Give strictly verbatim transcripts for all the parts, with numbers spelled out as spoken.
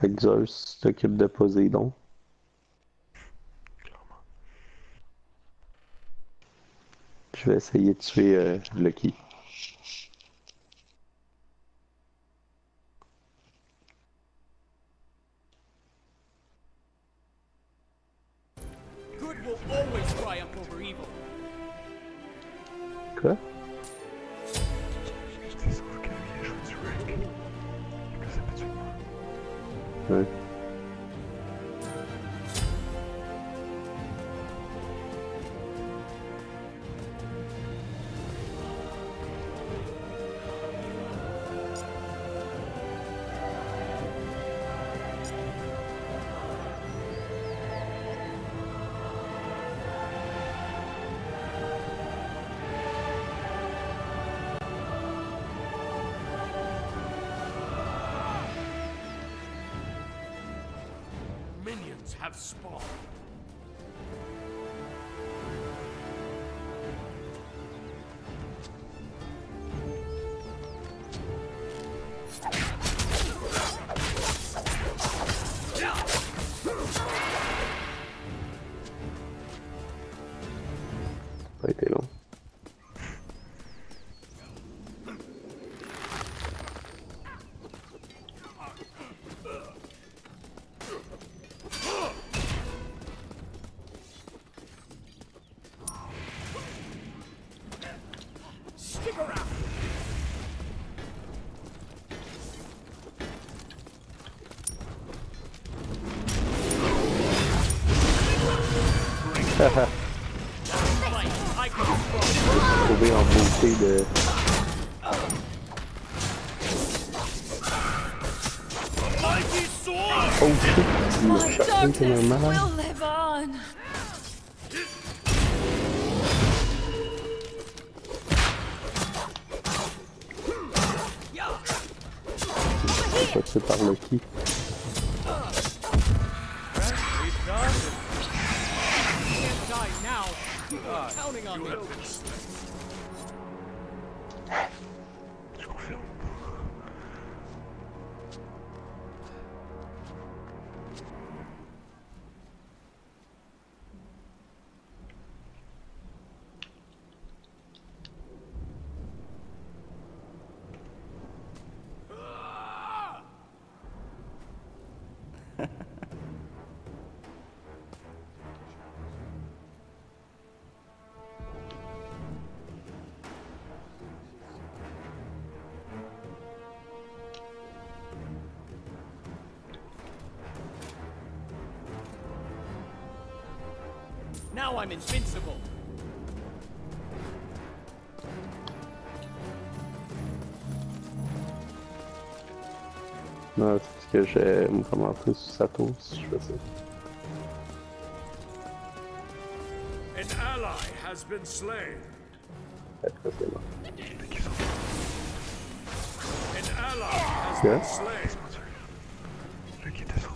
Fait que Zeus s'occupe de Poséidon. Clairement. Je vais essayer de tuer euh, Lucky. Good will always triumph over evil. Quoi? Je dis sauf que lui a joué du Rick. Que ça peut tuer moi. Ouais. Minions have spawned. Ça a été long. Stick around. Haha. I can control. Je me suis trouvé en beauté de... Mighty sword. Oh shit! Il m'a My shotgun comme un darkness malade. will live on. Je suis par Lucky. Can't die now. Counting on you. Je confirme. Now I'm invincible. Non, c'est parce que j'ai me commencé sur sa tour si je fais ça. An ally has been slain. Après, c'est bon. Dès qu'ils sont An ally has Yeah. been slain. lui qui était sur moi.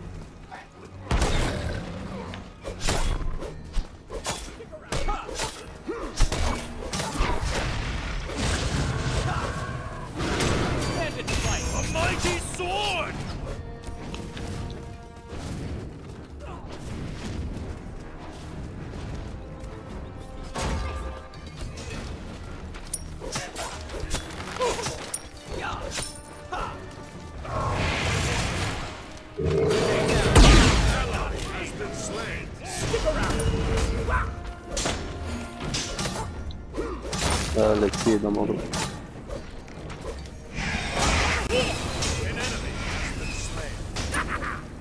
Stand and fight. A mighty sword! Ally has been slain. Ah, Lucky est dans mon dos. An enemy has been slain.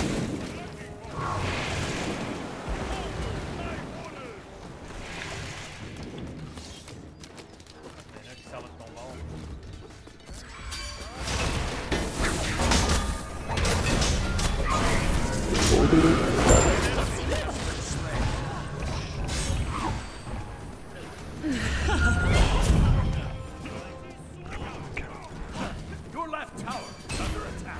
Your left tower is under attack.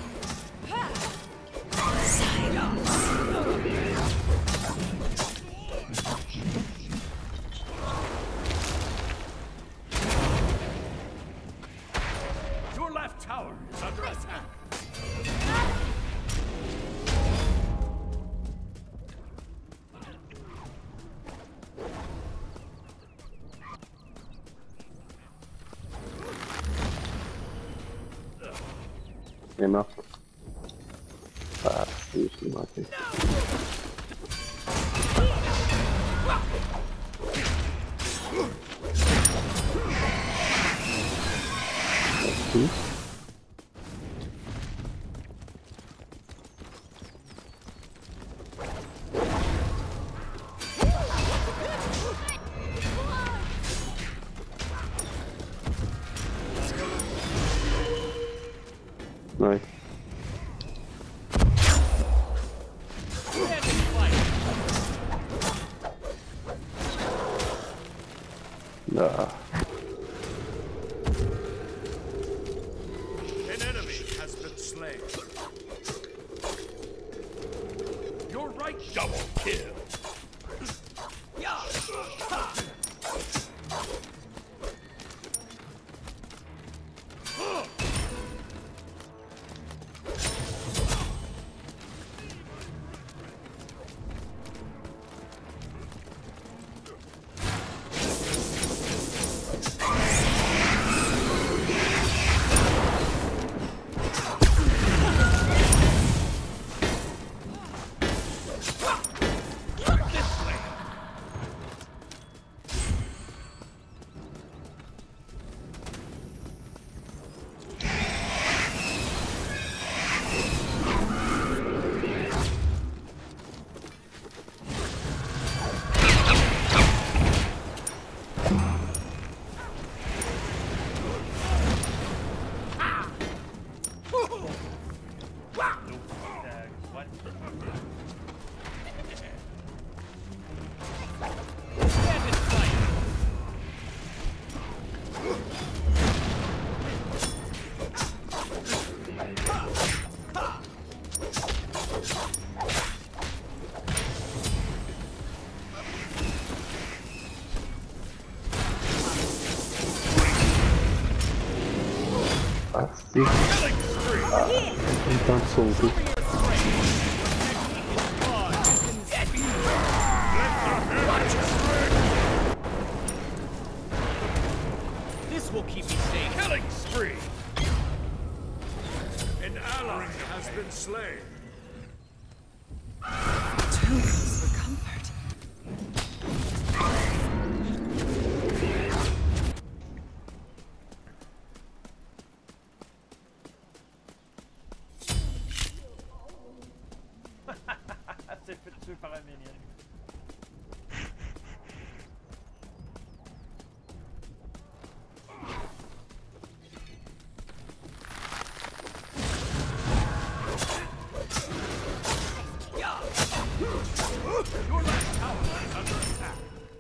Your left tower is under attack. Elle est morte. Ah, c'est je l'ai manqué. Merci. Ouais. Stand and fight. Ah. An enemy has been slain. You're right. Double kill. Stand and fight. Ah, c'est. Ah, j'ai le temps de sauter. This will keep me safe. Killing spree. An ally has been slain. Tokens for comfort. C'est fait tuer par un minion. Your left tower is under attack.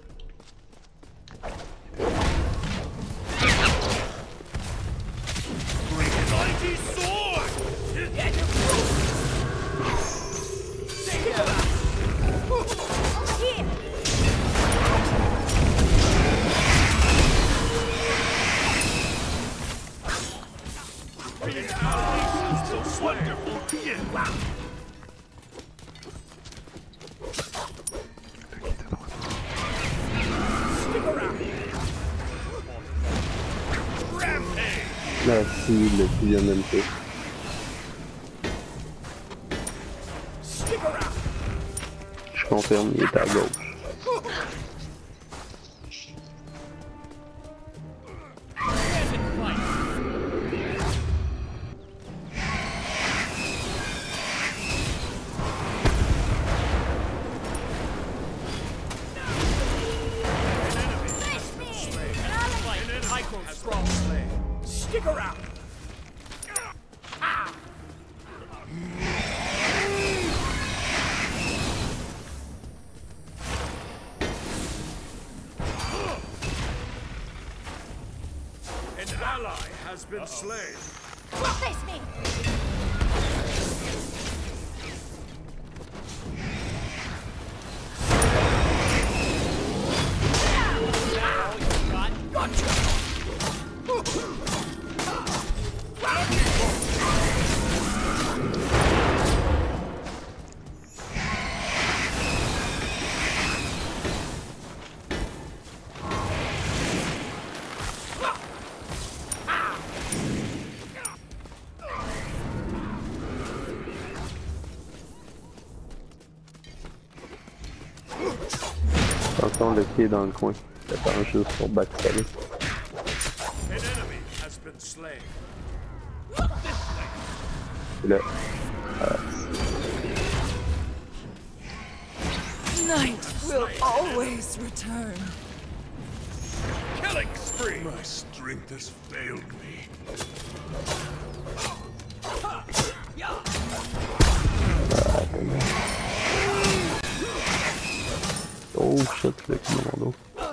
Mighty sword! An ally has been slain. Wonderful kill. Rampage! Merci, le plus M M P. Stick around! Je confirme, il est à gauche. Stand and fight. An enemy has been slain. Fight. Hyper Has strong. been slain. Stick around! An ally has been slain. Face me! Now you got Gotcha! le pied dans le coin. J'attends juste pour backstabber. An enemy has been slain. Et là. Night will always return. Killing spree. My strength has failed me. Oh shit, le commando.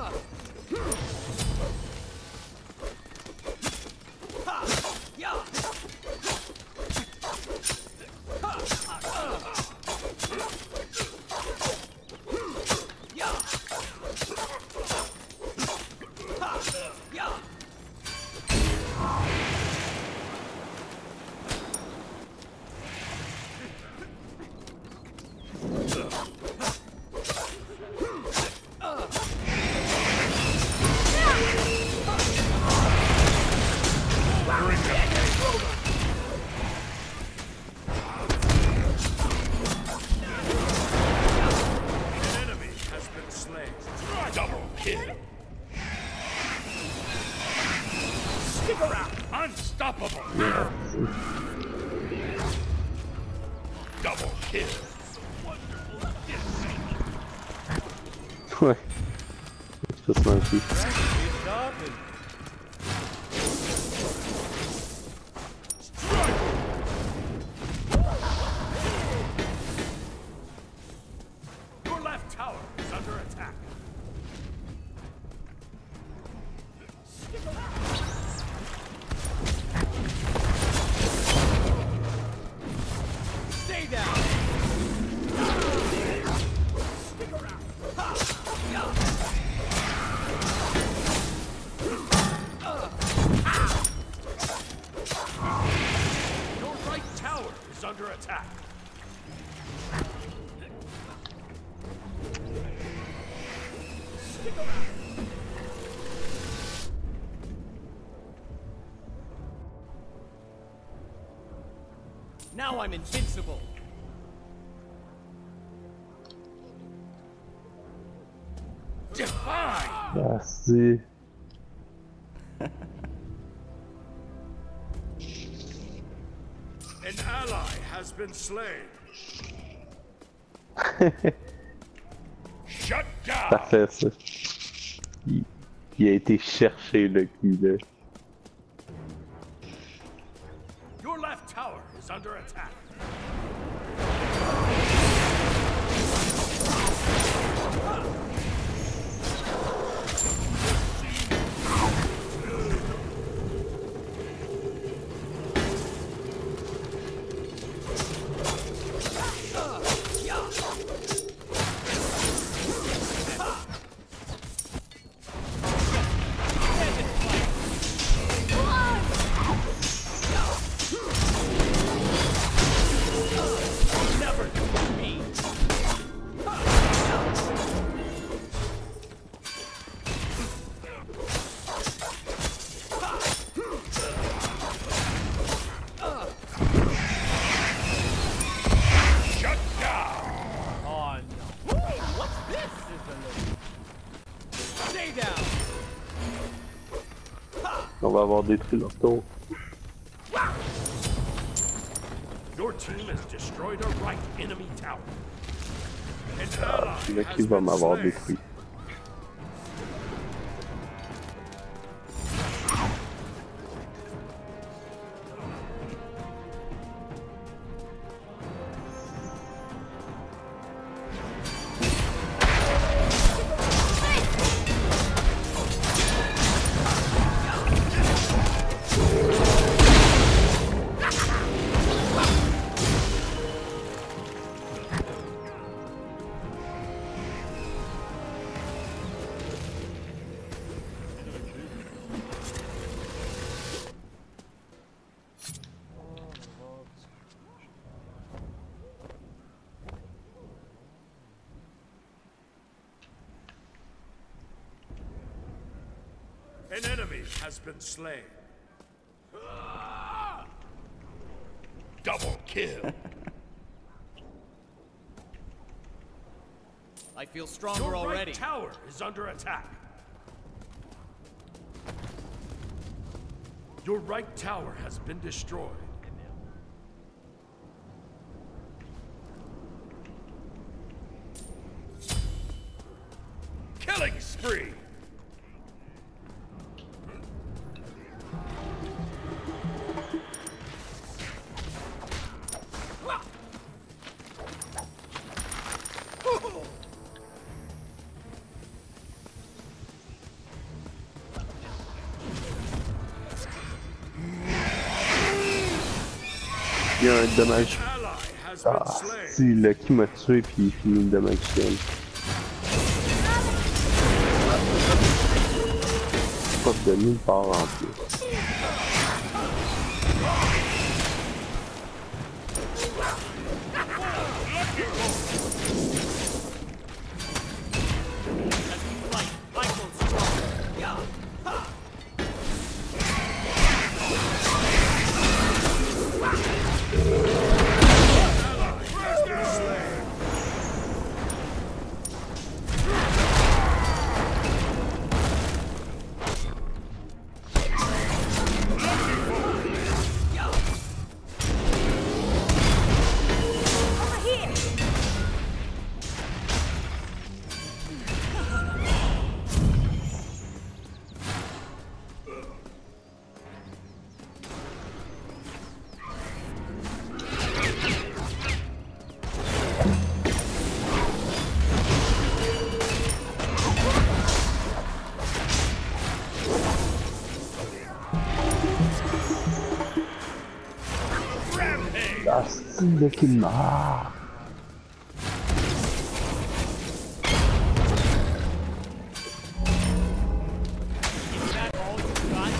Unstoppable! Yeah. Double kill! Ouais. C'est pas senti. Your left tower is under attack. Stay down. Stick around. Your right tower is under attack. Stick around. Now I'm invincible. Define! Merci. An ally has been slain. Shut down. Parfait ça. Il, il a été chercher le coup là. Your left tower is under attack. Never defeat me. Shut down. Oh no. Hey, what's this? Stay down. On va avoir détruit leur tour. Your team has destroyed a right enemy tower. An ally Le has qui va been m'avoir slain. détruit. An enemy has been slain. Double kill. I feel stronger Your right already. tower is under attack. Your right tower has been destroyed. Killing spree! Il y a un dommage. Ally has been Ah, slain. si, Lucky m'a tué puis il finit le dommage kill. Pas de nulle part en plus. I feel stronger. Yeah. Ah, si, Lucky meurt. Is that all you got?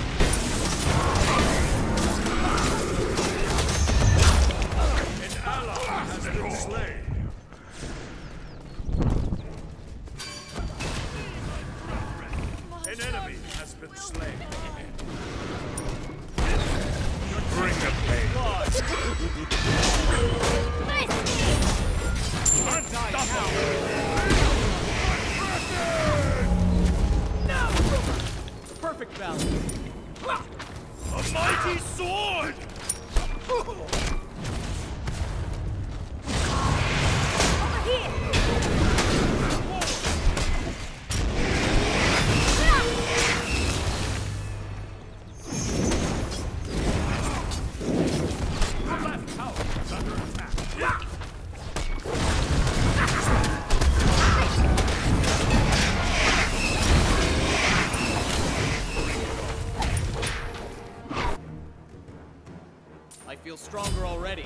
An ally has been slain. An enemy has been slain. Bring the pain. Perfect balance. A mighty sword! Your left tower is under attack. I feel stronger already.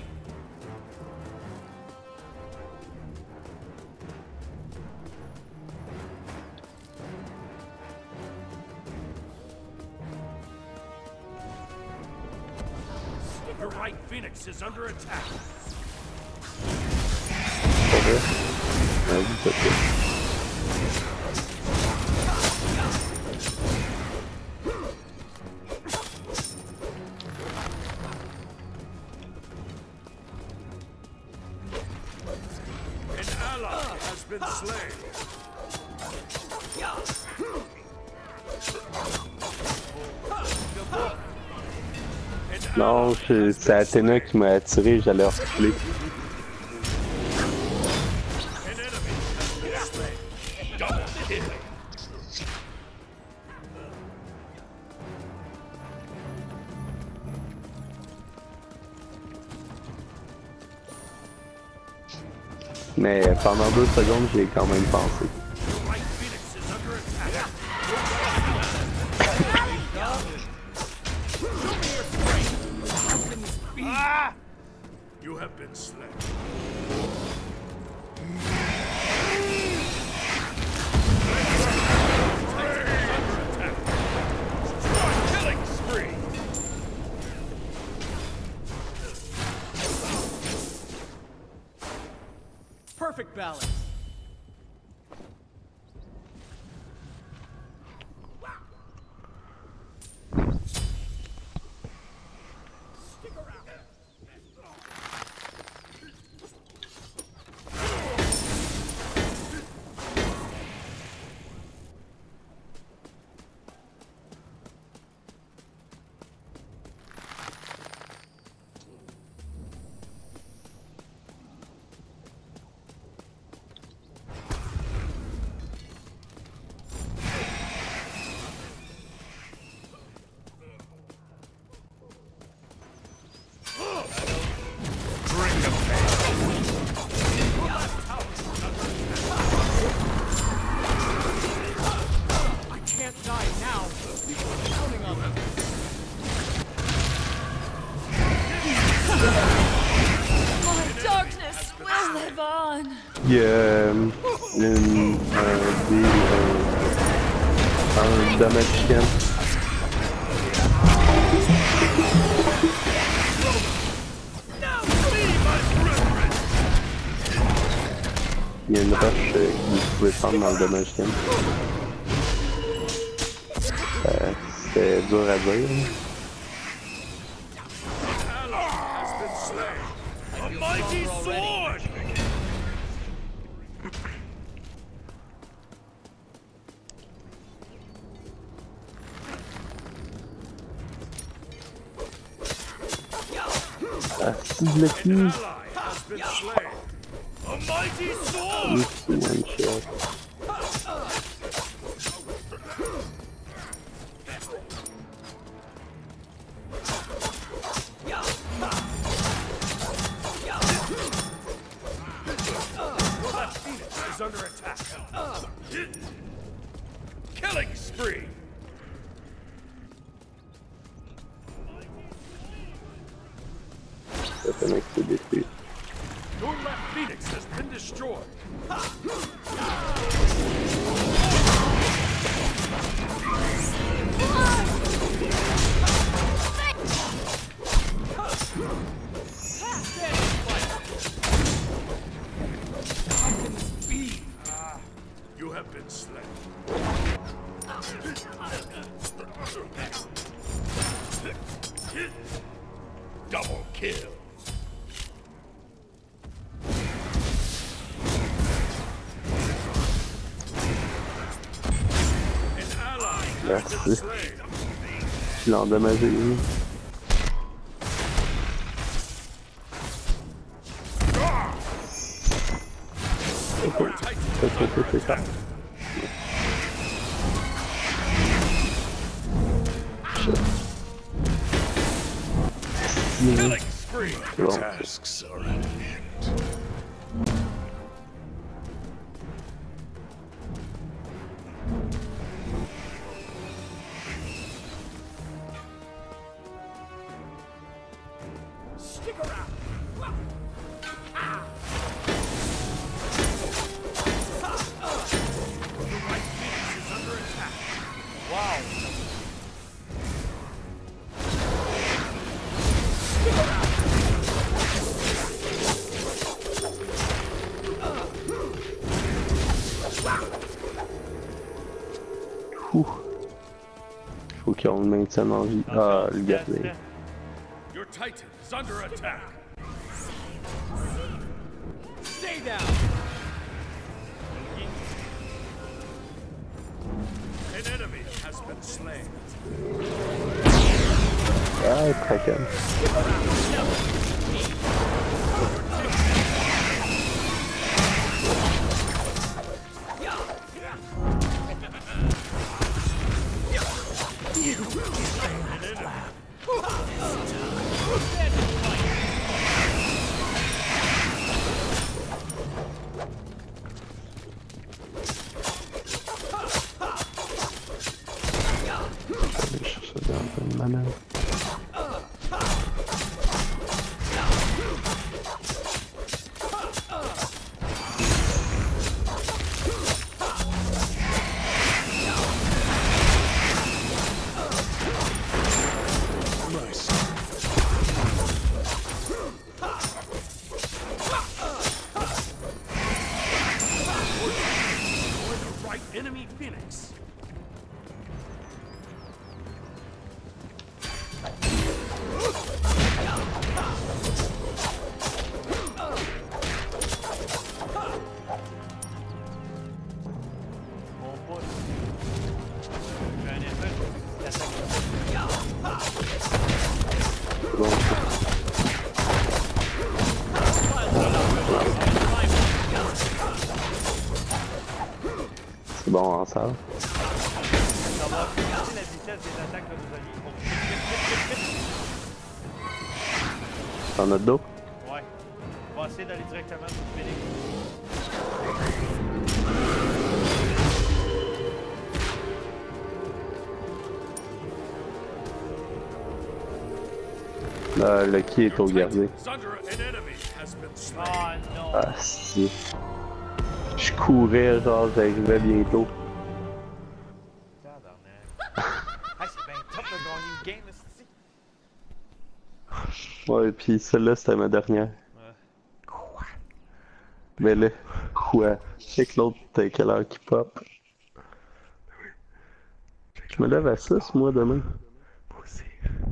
Your right phoenix is under attack. Pas vrai? Vas-y, t'as fait. An ally has been slain. Non, je- c'est Athéna qui m'a attiré, j'allais reculer. An enemy has been slain. Double kill. Mais pendant deux secondes, j'y ai quand même pensé. Your right phoenix is under attack. Ah! You have been slain. Killing spree. Perfect balance. Il y a euh, une, un, des, un, un damage scan. Il y a une rush euh, que vous pouvez prendre dans le damage scan. Euh, c'est dur à dire. A mighty sword! Ah, si je l'ai An plus. ally has been slain. A mighty sword! C'est one shot. Your left Phoenix is under attack. Killing spree! Ça fait mec c'est détruit. Your left Phoenix has been destroyed. Ah, you have been slain. Double kill. An ally has Merci. been slain. Je l'ai endommagé. Your Titan Ça is fait under c'est ça. attack. Killing spree. C'est bon. Tasks are at an end. Stick around. Your right Phoenix is under attack. Wow! Ouh. Faut qu'on le maintienne en vie. Ah, le gardien. Your Titan is under attack. Stay down. An enemy has been slain. Ah, Kraken. Je vais chercher un peu de mana. Or the right enemy Phoenix. Mon pouce. J'ai un effet qui attaque. C'est bon. C'est bon en salle. Ça va augmenter la vitesse des attaques de nos alliés. Donc, vite, vite, vite, vite, vite. T'en as d'autres? Ouais. On va essayer d'aller directement sur Phoenix. Là, le qui est au Your gardien. Titan is under an enemy has been slain. Ah non! Ah, si. Je courais, genre, j'arrivais bientôt. Tabarnak. Hey, c'est bien top de gagner une game, esti. Ouais, pis celle-là, c'était ma dernière. Ouais. Quoi? Mais là, quoi? C'est que l'autre, t'as quelle heure qui pop? Je me lève à six, moi, demain. Moi aussi.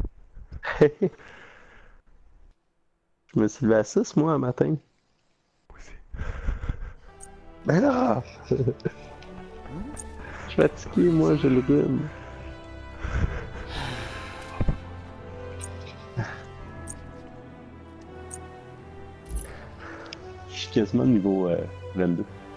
Je me suis levé à six, moi, un matin. Moi aussi. Ben là! Je suis fatigué, moi, j'ai le rhume. Je suis quasiment niveau euh, vingt-deux.